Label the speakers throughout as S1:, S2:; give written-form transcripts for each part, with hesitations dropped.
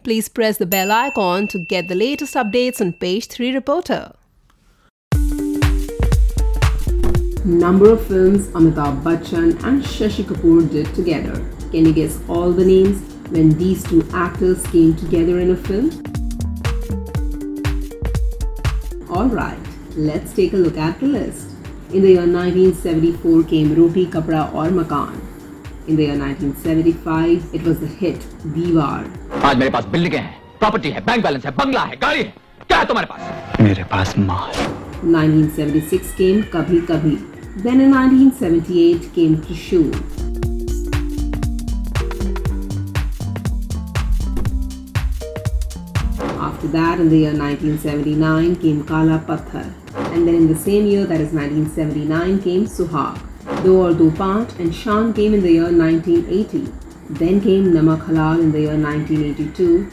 S1: Please press the bell icon to get the latest updates on Page 3 Reporter. Number of films Amitabh Bachchan and Shashi Kapoor did together. Can you guess all the names when these two actors came together in a film? Alright, let's take a look at the list. In the year 1974 came Roti, Kapda aur Makaan. In the year 1975, it was the hit Diwar.
S2: आज मेरे पास बिल्डिंगें हैं, property है, bank balance है, बंगला है, गाड़ी है, क्या है तुम्हारे पास? मेरे पास माल.
S1: 1976 came Kabhi Kabhi. Then in 1978 came Trishul. After that, in the year 1979 came Kala Patthar. And then in the same year, that is 1979, came Suhag. Do Aur Do Paanch and Shaan came in the year 1980. Then came Namak Halal in the year 1982.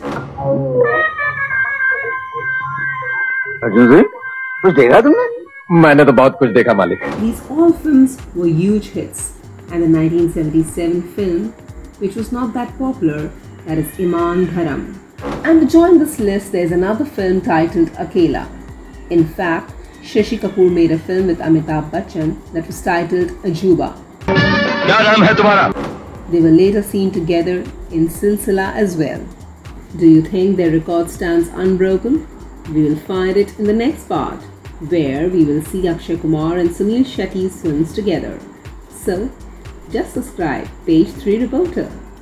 S3: Arjun जी, कुछ देखा तुमने? मैंने तो बहुत कुछ देखा मालिक.
S1: These all films were huge hits. And the 1977 film, which was not that popular, that is Iman Dharam. And to join this list, there's another film titled Akela. In fact, Shashi Kapoor made a film with Amitabh Bachchan that was titled Ajuba.
S3: क्या नाम है तुम्हारा?
S1: They were later seen together in Silsila as well. Do you think their record stands unbroken? We will find it in the next part, where we will see Akshay Kumar and Sunil Shetty's films together. So, just subscribe Page 3 Reporter.